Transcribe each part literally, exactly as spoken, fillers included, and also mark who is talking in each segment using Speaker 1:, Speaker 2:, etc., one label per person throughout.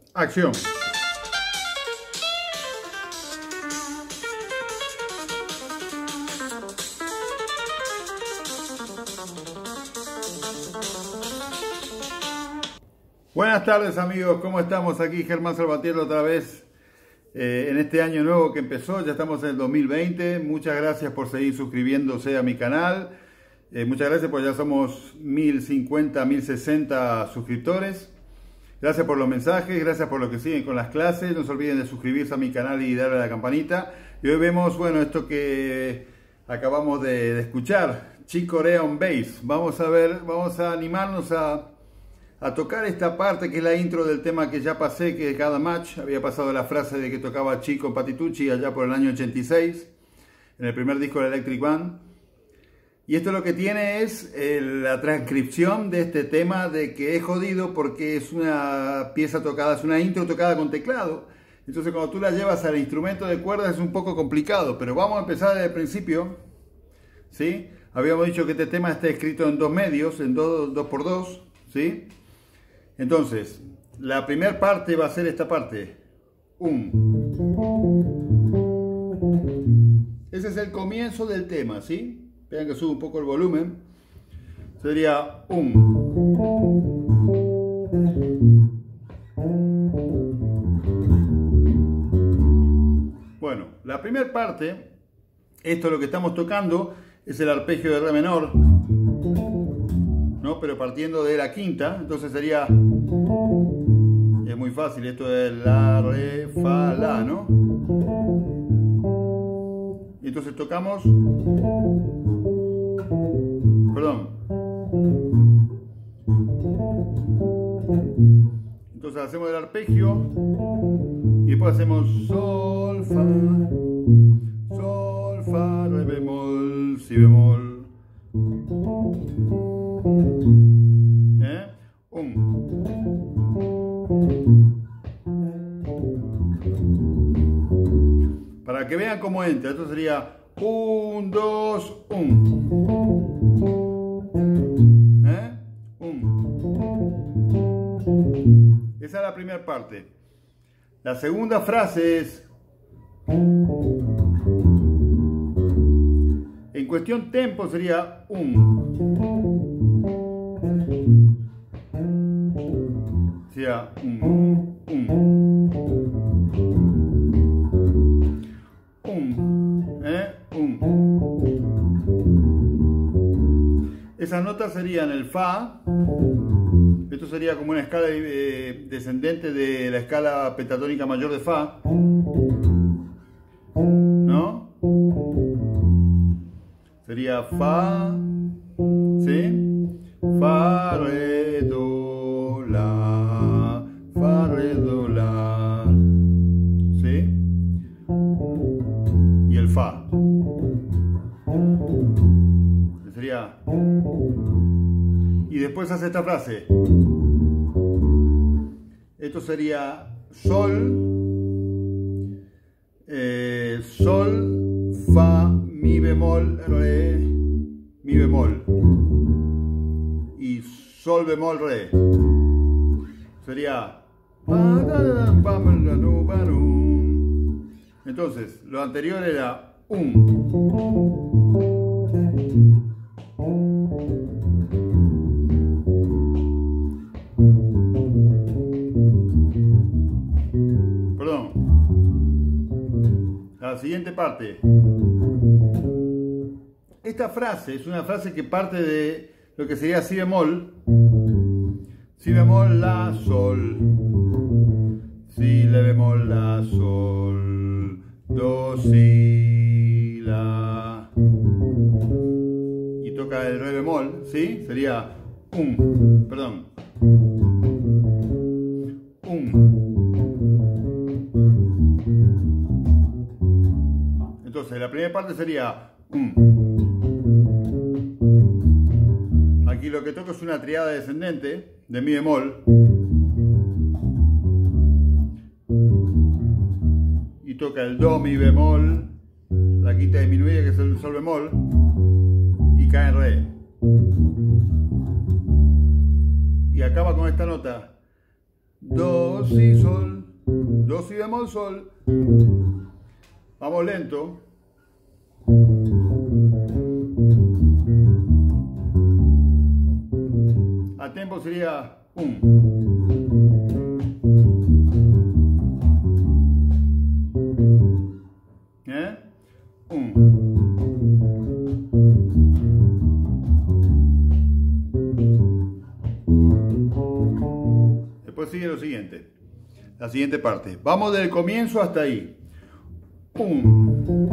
Speaker 1: Acción. Buenas tardes amigos, ¿cómo estamos? Aquí Germán Salvatierra otra vez eh, en este año nuevo que empezó, ya estamos en el dos mil veinte. Muchas gracias por seguir suscribiéndose a mi canal. Eh, muchas gracias porque ya somos mil cincuenta, mil sesenta suscriptores. Gracias por los mensajes, gracias por lo que siguen con las clases. No se olviden de suscribirse a mi canal y darle a la campanita. Y hoy vemos, bueno, esto que acabamos de, de escuchar, Chick Corea on Bass. Vamos a ver, vamos a animarnos a... a tocar esta parte que es la intro del tema que ya pasé, que cada match había pasado la frase de que tocaba Chico Patitucci allá por el año ochenta y seis, en el primer disco de Electric Band. Y esto lo que tiene es eh, la transcripción de este tema, de que es jodido porque es una pieza tocada, es una intro tocada con teclado. Entonces cuando tú la llevas al instrumento de cuerdas es un poco complicado, pero vamos a empezar desde el principio, ¿sí? Habíamos dicho que este tema está escrito en dos medios, en dos por dos, ¿sí? Entonces, la primera parte va a ser esta parte. Um. Ese es el comienzo del tema, ¿sí? Vean que subo un poco el volumen. Sería um. Bueno, la primera parte, esto es lo que estamos tocando, es el arpegio de re menor, ¿no? Pero partiendo de la quinta, entonces sería, es muy fácil, esto es la, re, fa, la, ¿no? Y entonces tocamos, perdón, entonces hacemos el arpegio y después hacemos sol, fa, sol, fa, re bemol, si bemol. ¿Eh? Um. Para que vean cómo entra, esto sería un, dos, un. ¿Eh? Um. Esa es la primera parte. La segunda frase es, en cuestión tempo sería um. Sería um, um. Um, ¿eh? Um. Esas notas serían el fa. Esto sería como una escala eh, descendente de la escala pentatónica mayor de fa, ¿no? Sería fa, ¿sí? Fa, re, do, la, fa, re, do, la, ¿sí? Y el fa. Sería... Y después hace esta frase. Esto sería sol, eh, sol, fa, mi bemol, re, mi bemol. Y sol bemol, re. Sería... Entonces, lo anterior era um. Perdón. La siguiente parte. Esta frase es una frase que parte de lo que sería si bemol. Si bemol, la, sol. Si, le bemol, la, sol. Do, si, la. Y toca el re bemol, ¿sí? Sería um. Perdón. Um. Entonces, la primera parte sería um. Aquí lo que toco es una triada descendente de mi bemol. Y toca el do, mi bemol, la quinta disminuida que es el sol bemol, y cae en re. Y acaba con esta nota. do, si, sol, do, si bemol, sol. Vamos lento. A tempo sería un. ¿Eh? Un. Después sigue lo siguiente, la siguiente parte. Vamos del comienzo hasta ahí. Un.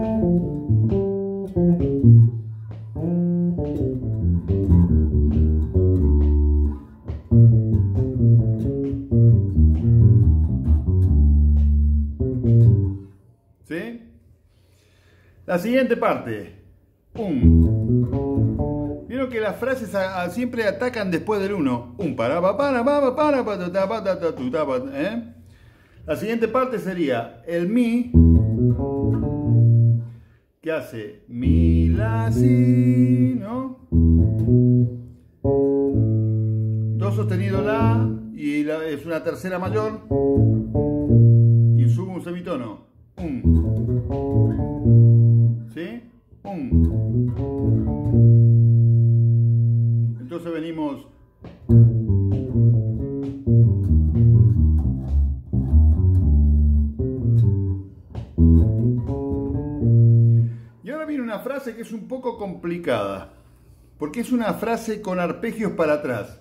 Speaker 1: ¿Sí? La siguiente parte. Un. Vieron que las frases a, a, siempre atacan después del uno. Un para pa para para para para para para ¿eh? La siguiente parte sería el mi, que hace mi, la, si, ¿no? Do sostenido la, y la, es una tercera mayor, y subo un semitono. Un. ¿Sí? Un. Entonces venimos. Y ahora viene una frase que es un poco complicada, porque es una frase con arpegios para atrás.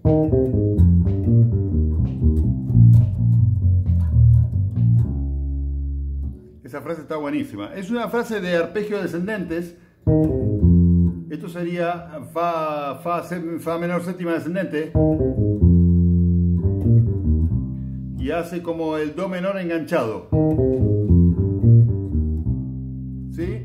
Speaker 1: Esa frase está buenísima. Es una frase de arpegios descendentes. Esto sería fa, fa, fa menor séptima descendente. Y hace como el do menor enganchado. ¿Sí?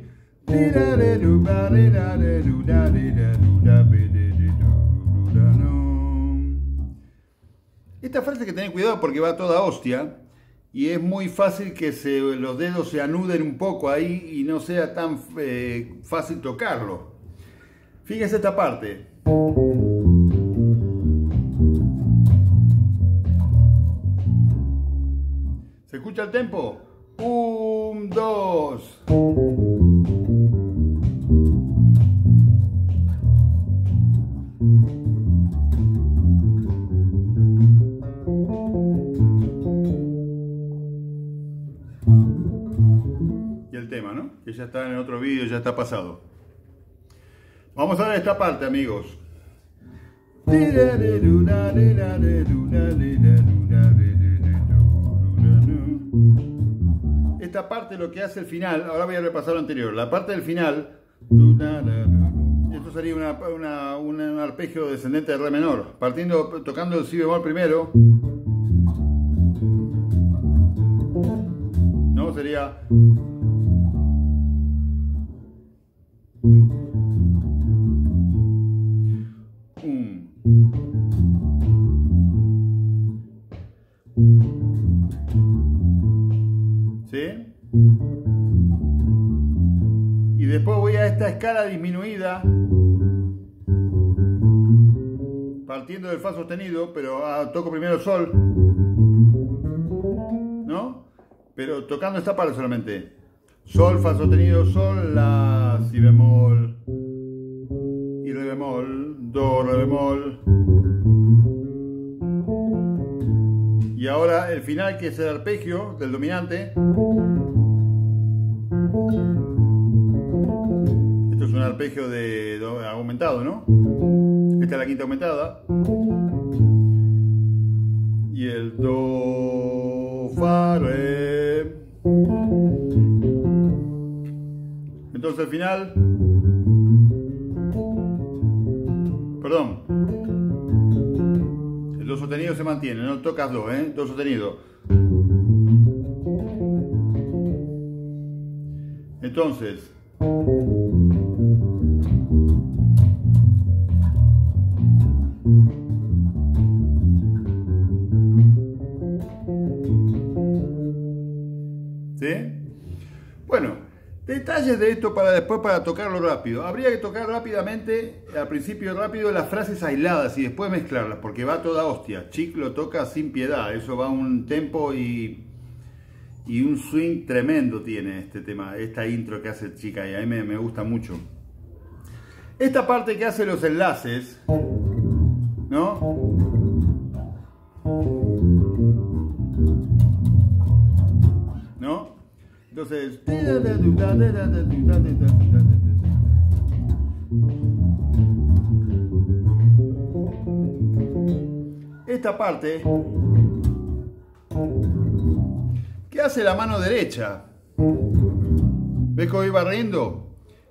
Speaker 1: Esta frase hay que tener cuidado porque va toda hostia. Y es muy fácil que se, los dedos se anuden un poco ahí y no sea tan eh, fácil tocarlo. Fíjese esta parte. ¿Se escucha el tempo? Un, dos. Y el tema, ¿no? Que ya está en otro vídeo, ya está pasado. Vamos a ver esta parte, amigos. Esta parte lo que hace el final, ahora voy a repasar lo anterior. La parte del final, esto sería una, una, una, un arpegio descendente de re menor, partiendo, tocando el si bemol primero. No, sería. ¿Sí? Y después voy a esta escala disminuida, partiendo del fa sostenido, pero ah, toco primero sol, ¿no? Pero tocando esta parte solamente. Sol, fa sostenido, sol, la, si bemol, y re bemol, do, re bemol. Y ahora el final, que es el arpegio del dominante. Esto es un arpegio de do aumentado, ¿no? Esta es la quinta aumentada. Y el do, fa, re. Entonces el final. Perdón. El do sostenido se mantiene, no tocas do, ¿eh? Do sostenido. Entonces. ¿Sí? Bueno, de Detalles de esto para después, para tocarlo rápido. Habría que tocar rápidamente, al principio rápido, las frases aisladas y después mezclarlas, porque va toda hostia. Chick lo toca sin piedad, eso va a un tempo y, y un swing tremendo tiene este tema, esta intro que hace Chick ahí, a mí me, me gusta mucho. Esta parte que hace los enlaces, ¿no? ¿No? Entonces, esta parte, ¿qué hace la mano derecha? ¿Ves cómo iba barriendo?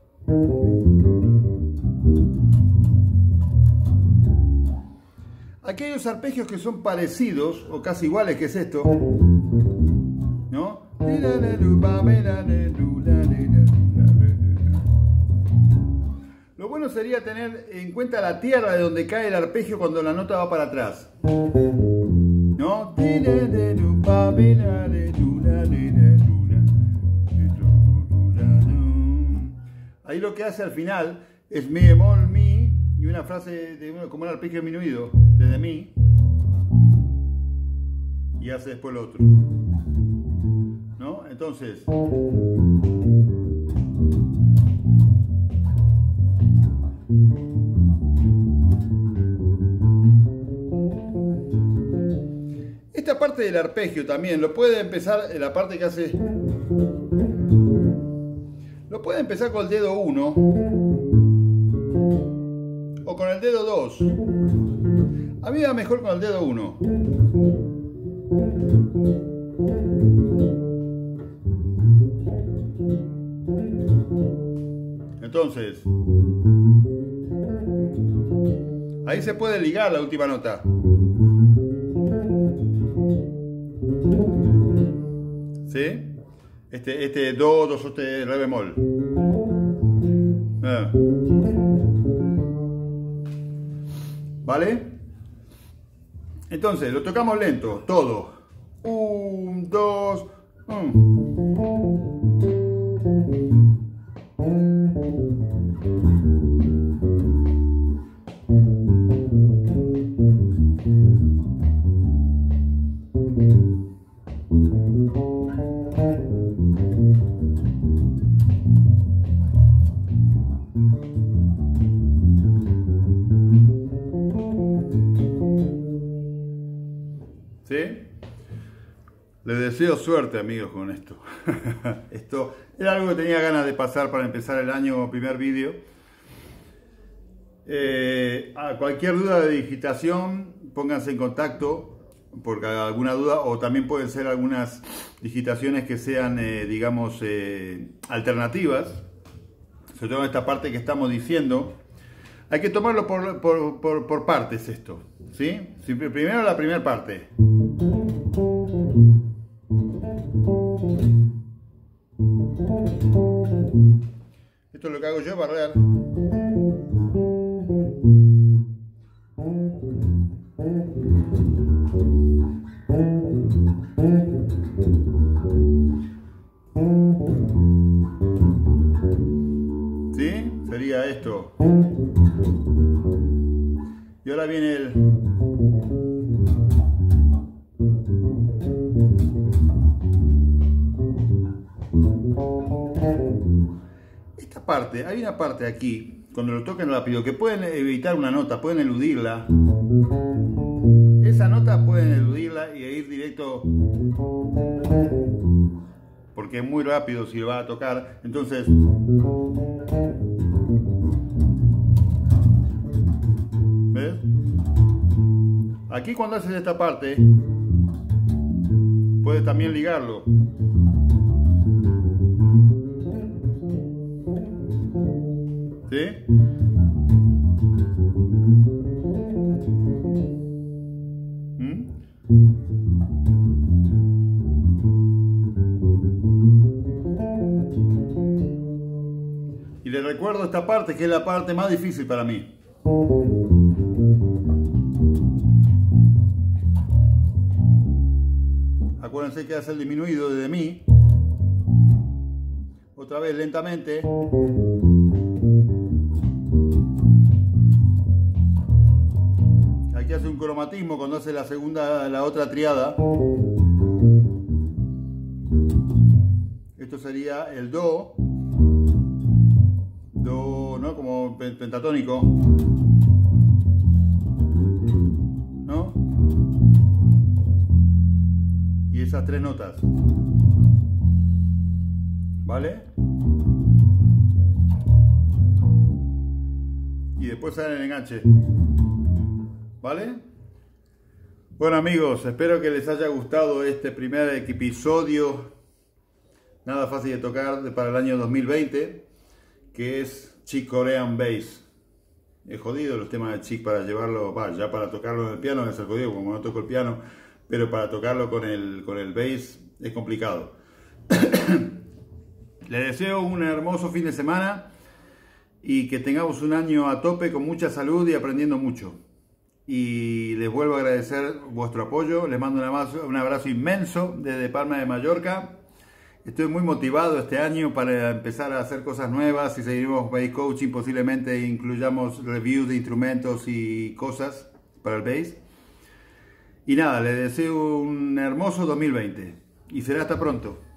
Speaker 1: Aquí hay unos arpegios que son parecidos o casi iguales, que es esto, ¿no? Lo bueno sería tener en cuenta la tierra de donde cae el arpegio cuando la nota va para atrás, ¿no? Ahí lo que hace al final es mi bemol, mi, y una frase de, como un arpegio disminuido desde mi, y hace después lo otro, ¿no? Entonces, esta parte del arpegio también lo puede empezar, la parte que hace, lo puede empezar con el dedo uno o con el dedo dos. A mí me va mejor con el dedo uno. Entonces, ahí se puede ligar la última nota. ¿Sí? Este, este do, do, este re bemol. Ah. ¿Vale? Entonces, lo tocamos lento, todo. Un, dos, un. ¿Sí? Les deseo suerte, amigos, con esto. Esto era algo que tenía ganas de pasar para empezar el año, primer vídeo. Eh, a cualquier duda de digitación, pónganse en contacto porque alguna duda, o también pueden ser algunas digitaciones que sean, eh, digamos, eh, alternativas. Sobre todo en esta parte que estamos diciendo. Hay que tomarlo por, por, por, por partes esto, ¿sí? Primero la primera parte. Esto es lo que hago yo, barrer. ¿Sí? Sería esto. Y ahora viene el... Esta parte, hay una parte aquí, cuando lo toquen rápido, que pueden evitar una nota, pueden eludirla. Esa nota pueden eludirla y ir directo, porque es muy rápido si lo va a tocar. Entonces, ¿ves? Aquí cuando haces esta parte, puedes también ligarlo. ¿Sí? ¿Mm? Y les recuerdo esta parte, que es la parte más difícil para mí. Acuérdense que hace el disminuido desde mi. Otra vez lentamente. Aquí hace un cromatismo cuando hace la segunda, la otra triada. Esto sería el do. Do, ¿no? Como pentatónico. ¿No? Y esas tres notas. ¿Vale? Y después sale el enganche. ¿Vale? Bueno amigos, espero que les haya gustado este primer episodio, nada fácil de tocar, para el año dos mil veinte, que es Chick Corean Bass. Es jodido los temas de Chick para llevarlo, bah, ya para tocarlo en el piano es el jodido, como no toco el piano, pero para tocarlo con el, con el bass es complicado. Les deseo un hermoso fin de semana y que tengamos un año a tope con mucha salud y aprendiendo mucho. Y les vuelvo a agradecer vuestro apoyo, les mando un abrazo, un abrazo inmenso desde Palma de Mallorca. Estoy muy motivado este año para empezar a hacer cosas nuevas y seguiremos bass coaching, posiblemente incluyamos reviews de instrumentos y cosas para el bass. Y nada, les deseo un hermoso dos mil veinte y será hasta pronto.